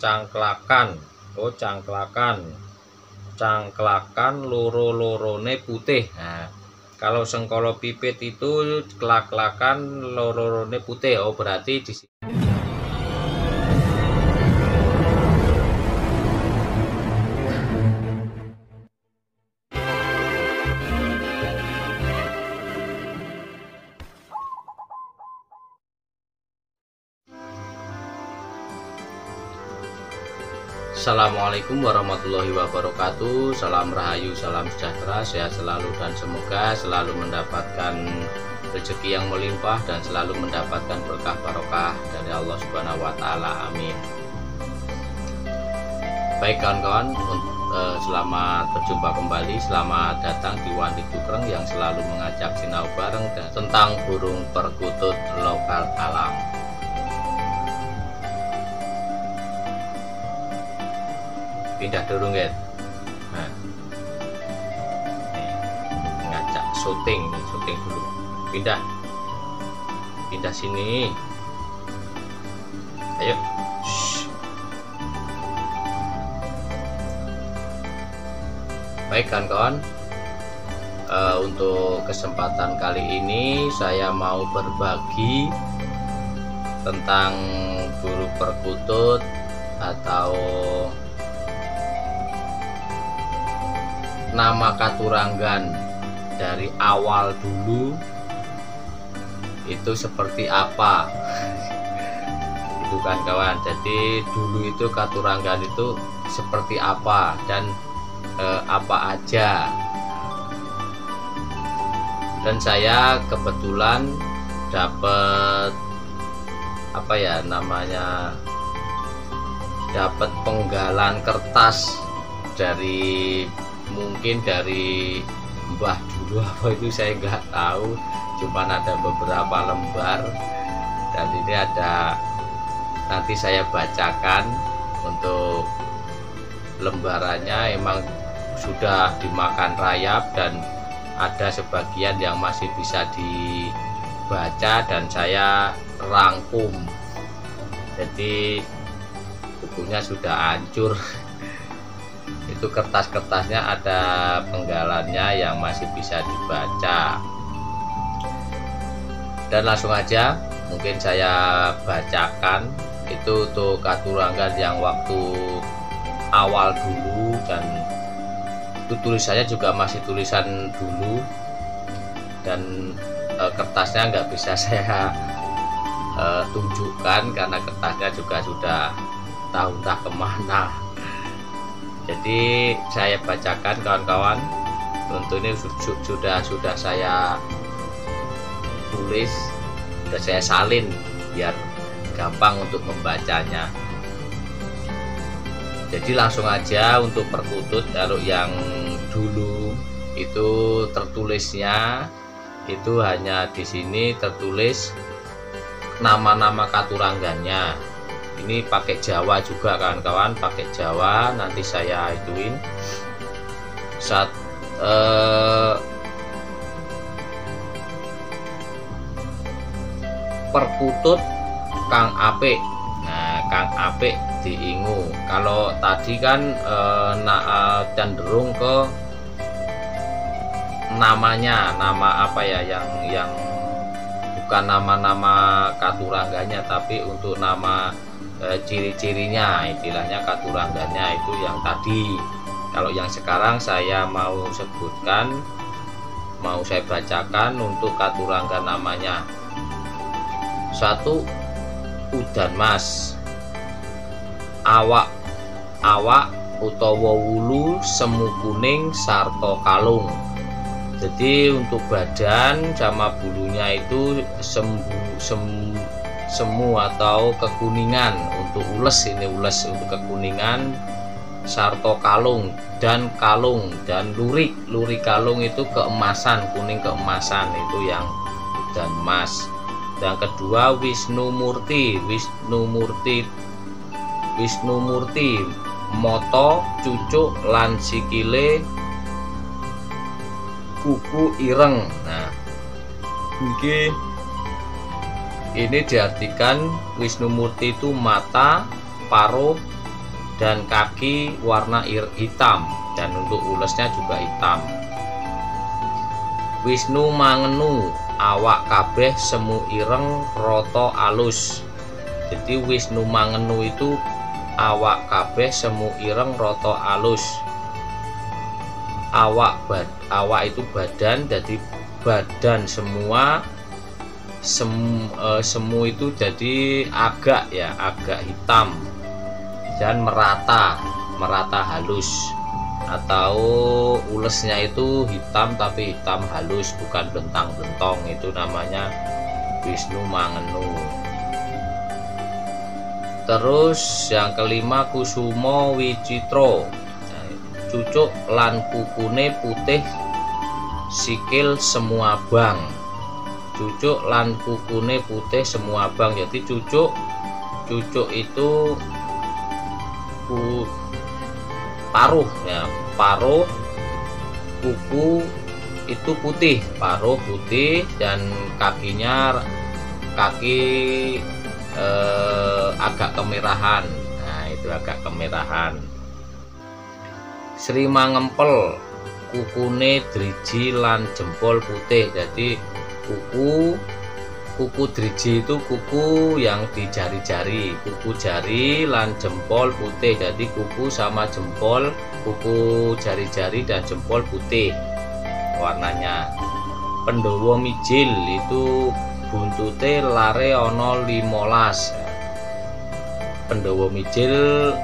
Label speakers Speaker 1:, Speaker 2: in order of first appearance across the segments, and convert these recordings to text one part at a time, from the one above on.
Speaker 1: cangklakan. Oh, cangklakan. Cangklakan loro-lorone putih. Nah, kalau sengkolo pipit itu kelak-kelakan loro-lorone putih. Oh, berarti di sini. Assalamualaikum warahmatullahi wabarakatuh. Salam rahayu, salam sejahtera, sehat selalu, dan semoga selalu mendapatkan rezeki yang melimpah dan selalu mendapatkan berkah barokah dari Allah Subhanahu wa Ta'ala. Amin. Baik kawan-kawan, selamat berjumpa kembali. Selamat datang di Wandi Cukreng yang selalu mengajak sinau bareng tentang burung perkutut lokal alam. Pindah dulu guys. Nah, ngajak syuting dulu. Pindah sini. Ayo. Shh. Baik kawan-kawan, untuk kesempatan kali ini saya mau berbagi tentang burung perkutut atau nama Katuranggan dari awal dulu itu seperti apa. Itu kan kawan, jadi dulu itu Katuranggan itu seperti apa dan apa aja. Dan saya kebetulan dapat dapat penggalan kertas dari mungkin dari mbah dulu apa itu saya nggak tahu, cuman ada beberapa lembar dan ini ada, nanti saya bacakan. Untuk lembarannya emang sudah dimakan rayap dan ada sebagian yang masih bisa dibaca dan saya rangkum, jadi bukunya sudah hancur. Itu kertas-kertasnya ada penggalannya yang masih bisa dibaca. Dan langsung aja mungkin saya bacakan itu untuk Katuranggan yang waktu awal dulu, dan itu tulisannya juga masih tulisan dulu dan kertasnya nggak bisa saya tunjukkan karena kertasnya juga sudah tahu entah kemana. Jadi saya bacakan kawan-kawan. Untuk ini sudah saya tulis, sudah saya salin biar gampang untuk membacanya. Jadi langsung aja untuk perkutut. Kalau yang dulu itu tertulisnya itu hanya di sini tertulis nama-nama Katuranggannya. Ini pakai Jawa juga kawan-kawan, pakai Jawa. Nanti saya ituin perkutut Kang Apik. Nah, Kang Apik diingu. Kalau tadi kan cenderung ke namanya, nama apa ya, yang bukan nama-nama Katuranggannya, tapi untuk nama ciri-cirinya, istilahnya Katuranggannya itu yang tadi. Kalau yang sekarang saya mau sebutkan, mau saya bacakan untuk Katuranggan namanya. 1. Udan Mas. Awak utawa wulu semu kuning sarta kalung. Jadi untuk badan sama bulunya itu semu atau kekuningan. Untuk ules, ini ules untuk kekuningan, sarto kalung dan lurik kalung itu keemasan, kuning keemasan, itu yang udan mas. Yang kedua Wisnu Murti moto cucuk lan sikile kuku ireng. Nah, mungkin ini diartikan Wisnu Murti itu mata, paruh, dan kaki warna hitam, dan untuk ulesnya juga hitam. Wisnu mangenu awak kabeh semu ireng rata alus. Jadi Wisnu mangenu itu awak kabeh semu ireng rata alus. Awak itu badan, jadi badan semua semu itu jadi agak hitam dan merata halus, atau ulesnya itu hitam tapi hitam halus, bukan bentang-bentong. Itu namanya Wisnu mangenu. Terus yang kelima Kusumo Wicitro, cucuk lan kukune putih, sikil semu abang. Cucuk lan kukune putih semu abang. Jadi cucuk itu paruh ya, paruh, kuku itu putih, paruh putih, dan kaki agak kemerahan. Nah, itu agak kemerahan. Sri mangempel, kukune driji lan jempol putih. Jadi kuku driji itu kuku yang di jari-jari, kuku jari lan jempol putih. Jadi kuku sama jempol, kuku jari-jari dan jempol putih warnanya. Pendowo mijil itu buntute lare ono 15. Pendowo mijil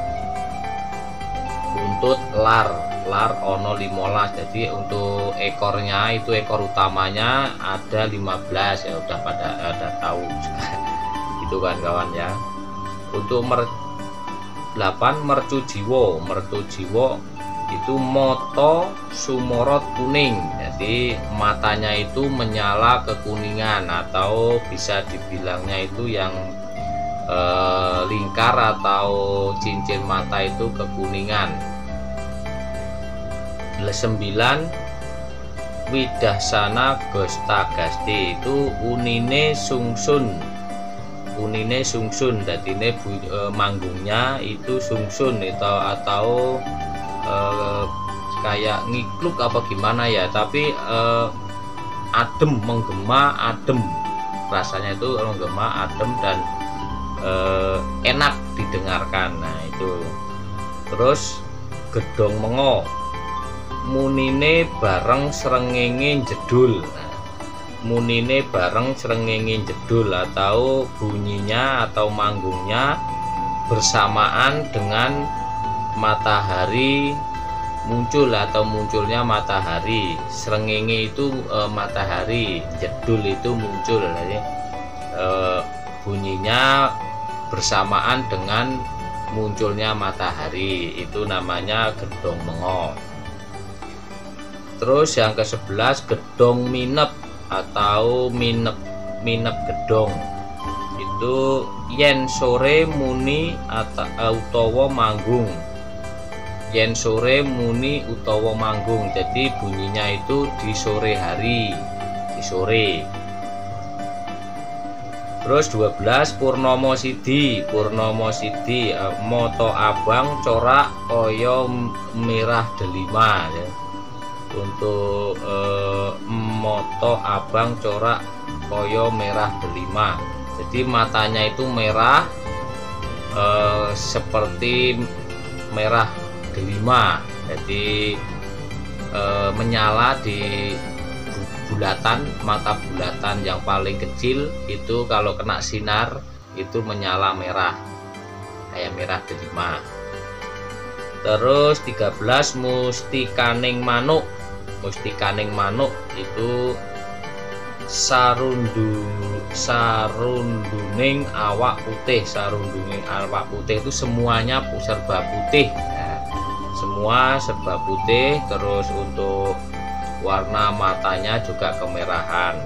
Speaker 1: buntut lar ono 15. Jadi untuk ekornya itu, ekor utamanya ada 15 ya, udah pada tahu itu kan kawan ya. Untuk 8 mercu jiwo itu moto sumorot kuning. Jadi matanya itu menyala kekuningan, atau bisa dibilangnya itu yang lingkar atau cincin mata itu kekuningan. 9 Widaksana Gosta Gasti, itu unine sungsun. Jadi ini manggungnya itu sungsun atau kayak ngikluk apa gimana ya, tapi adem, menggema adem, rasanya itu menggema adem dan enak didengarkan. Nah itu. Terus gedong mengo, munine bareng srengenge jedul. Munine bareng srengenge jedul, atau bunyinya atau manggungnya bersamaan dengan matahari muncul atau munculnya matahari. Srengenge itu matahari, jedul itu muncul. Jadi bunyinya bersamaan dengan munculnya matahari, itu namanya gedong mengo. Terus yang ke-11 gedong minep atau minep gedong, itu yen sore muni utawa manggung. Yen sore muni utawa manggung, jadi bunyinya itu di sore hari, di sore. Terus 12 Purnomo Sidi, moto abang corak kaya merah delima ya. Untuk moto abang corak koyo merah delima, jadi matanya itu merah seperti merah delima. Jadi menyala di bulatan, mata bulatan yang paling kecil itu kalau kena sinar itu menyala merah, kayak merah delima. Terus 13 Mustikaning manuk. Mustikaning manuk itu sarunduning awak putih. Sarunduning awak putih itu semuanya serba putih. Nah, semua serba putih. Terus untuk warna matanya juga kemerahan.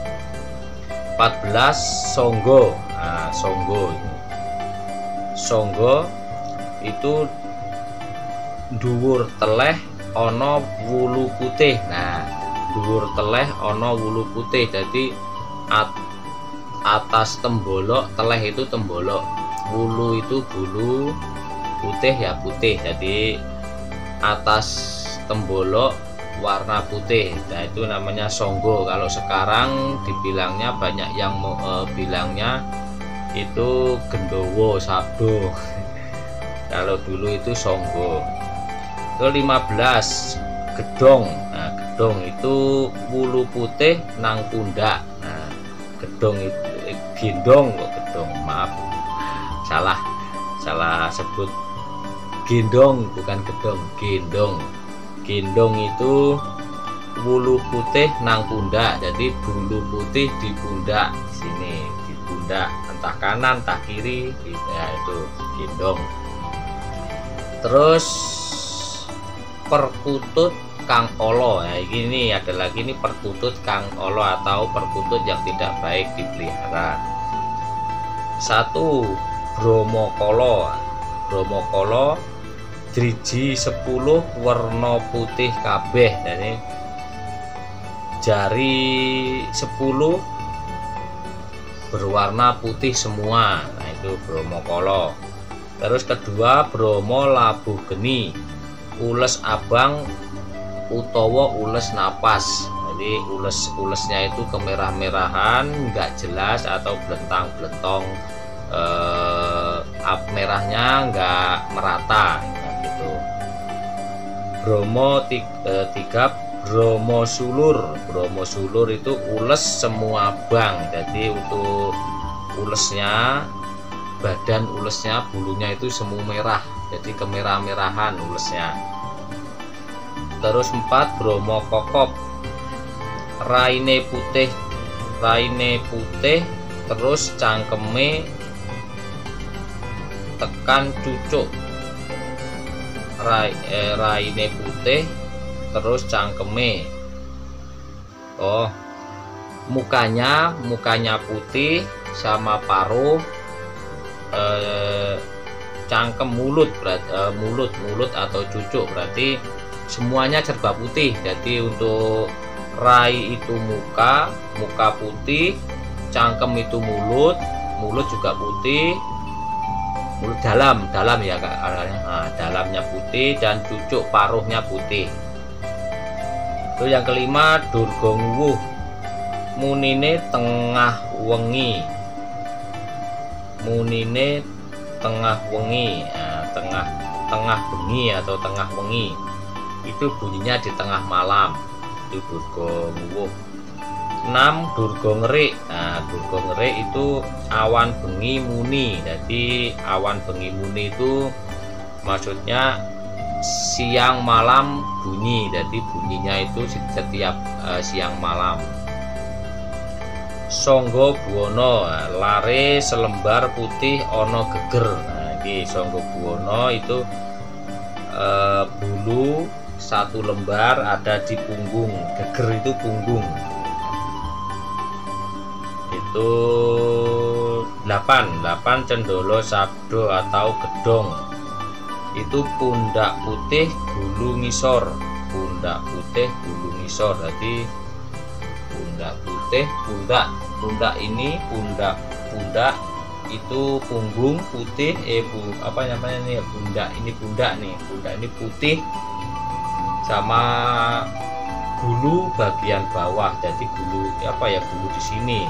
Speaker 1: 14 Songgo. Nah, Songgo itu dhuwur teleh ana wulu putih. Nah, dhuwur teleh ana wulu putih. Jadi atas tembolok, teleh itu tembolok, wulu itu bulu, putih ya putih, jadi atas tembolok warna putih. Nah itu namanya songgo. Kalau sekarang dibilangnya banyak yang bilangnya itu gendowo sabdo. Kalau dulu itu songgo. Ke 15 gedong. Nah gedong itu wulu putih nang pundak. Nah gedong itu gendong kok gedong, maaf salah sebut. Gendong bukan gedong, gendong. Gendong itu wulu putih nang pundak, jadi bulu putih di pundak sini, di pundak entah kanan entah kiri, ya itu gendong. Terus perkutut kang olo. Nah ini ada lagi nih, perkutut kang olo atau perkutut yang tidak baik dipelihara. 1 bromokolo. Bromokolo driji 10 warna putih kabeh. Jadi jari 10 berwarna putih semua. Nah itu bromokolo. Terus kedua bromo labu geni, ules abang utawa ules napas. Jadi ulesnya itu kemerah-merahan, nggak jelas atau belentang-belentong, merahnya nggak merata gitu. Bromo 3 bromo sulur. Bromo sulur itu ules semua bang, jadi untuk ulesnya, badan ulesnya, bulunya itu semu merah, jadi kemerah-merahan ulesnya. Terus 4 bromo kokop, raine putih terus cangkeme tekan cucuk. Raine putih terus cangkeme, mukanya putih sama paruh, cangkem mulut atau cucuk, berarti semuanya serba putih. Jadi untuk rai itu muka putih, cangkem itu mulut juga putih, mulut dalam ya Kak, dalamnya putih, dan cucuk paruhnya putih. Itu yang kelima durgonguwuh, munine tengah wengi. Tengah bengi atau tengah wengi itu bunyinya di tengah malam, itu durgonguwuh. 6 durgongerik. Nah durgongerik itu awan bengi muni. Jadi awan bengi muni itu maksudnya siang malam bunyi, jadi bunyinya itu setiap siang malam. Songgo buwono, lare selembar putih ono geger. Nah ini songgo buwono itu bulu 1 lembar ada di punggung, geger itu punggung. Itu 8 cendolo sabdo atau gedong, itu pundak putih bulu ngisor. Pundak putih bulu ngisor, jadi pundak putih, pundak ini pundak itu punggung putih, apa namanya nih, pundak ini putih sama bulu bagian bawah, jadi bulu bulu di sini,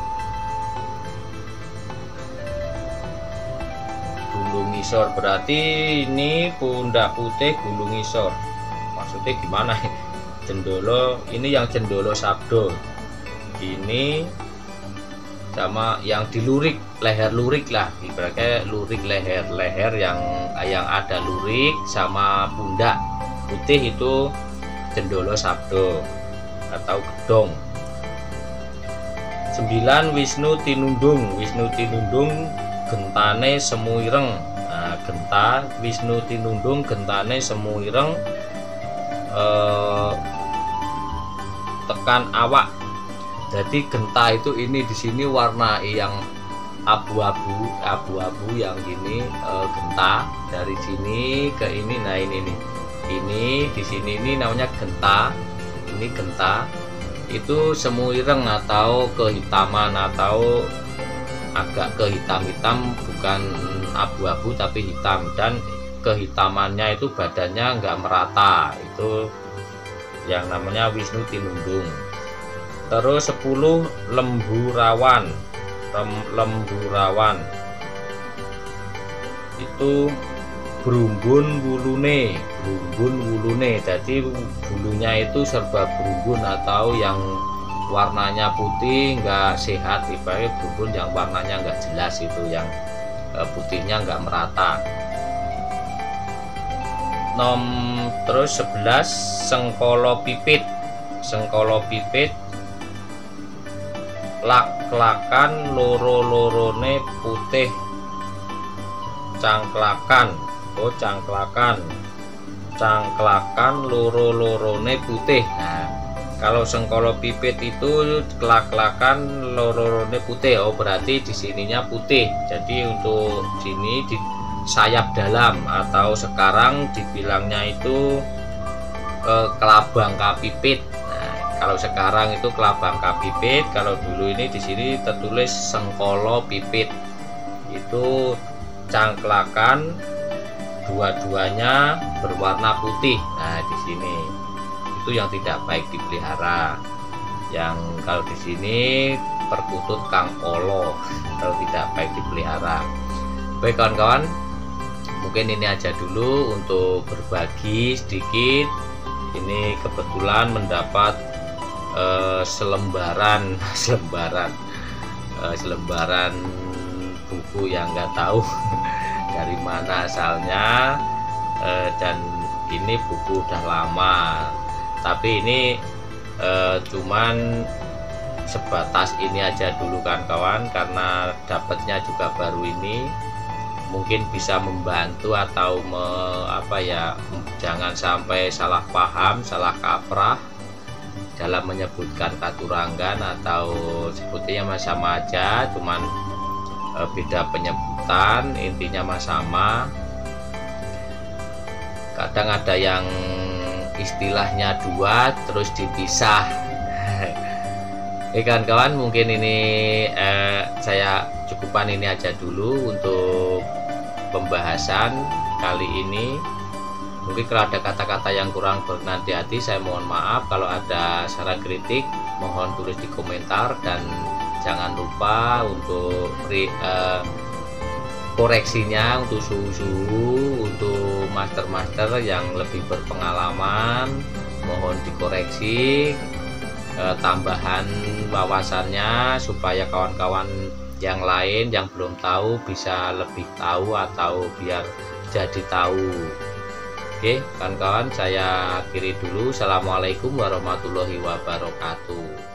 Speaker 1: bulu ngisor, berarti ini pundak putih bulu ngisor. Maksudnya gimana? Cendolo ini yang cendolo sabdo ini sama yang di lurik, leher lurik lah, ibaratnya lurik leher yang ada lurik sama pundak putih itu cendolo sabdo atau gedong. 9 Wisnu tinundung gentane semu ireng. Nah, Wisnu tinundung gentane semu ireng, tekan awak. Jadi genta itu ini di sini warna yang abu-abu yang gini, genta dari sini ke ini. Nah ini nih, ini di sini ini namanya genta. Ini genta itu semu ireng atau kehitaman atau agak kehitam-hitam, bukan abu-abu tapi hitam, dan kehitamannya itu badannya nggak merata, itu yang namanya Wisnu Tinundung. Terus 10 lemburawan. Lemburawan itu berumbun wulune, jadi bulunya itu serba berumbun atau yang warnanya putih nggak sehat, ibaratnya berumbun yang warnanya nggak jelas, itu yang putihnya nggak merata. Terus 11 sengkolo pipit. Sengkolo pipit lak-lakan loro-lorone putih. Cangklakan loro-lorone putih. Nah, kalau sengkolo pipit itu kelak-kelakan loro-lorone putih, berarti di sininya putih. Jadi untuk sini di sayap dalam, atau sekarang dibilangnya itu kelabang kapipit. Nah, kalau sekarang itu kelabang kapipit, kalau dulu ini di sini tertulis sengkolo pipit. Itu cangklakan dua-duanya berwarna putih. Nah, di sini itu yang tidak baik dipelihara. Yang kalau di sini perkutut kangkolo, kalau tidak baik dipelihara. Baik kawan-kawan, mungkin ini aja dulu untuk berbagi sedikit. Ini kebetulan mendapat selembaran buku yang nggak tahu dari mana asalnya, dan ini buku udah lama, tapi ini cuman sebatas ini aja dulu kan kawan, karena dapatnya juga baru ini. Mungkin bisa membantu atau jangan sampai salah paham, salah kaprah dalam menyebutkan katurangan, atau sebutnya sama aja, cuman beda penyebutan, intinya sama. Kadang ada yang istilahnya dua terus dipisah. Kawan-kawan, mungkin ini saya cukupkan ini aja dulu untuk pembahasan kali ini. Mungkin kalau ada kata-kata yang kurang berkenan di hati, saya mohon maaf. Kalau ada saran kritik, mohon tulis di komentar, dan jangan lupa untuk koreksinya untuk suhu-suhu, untuk master-master yang lebih berpengalaman, mohon dikoreksi tambahan wawasannya, supaya kawan-kawan yang lain yang belum tahu bisa lebih tahu, atau biar jadi tahu. Oke kawan-kawan, saya akhiri dulu. Assalamualaikum warahmatullahi wabarakatuh.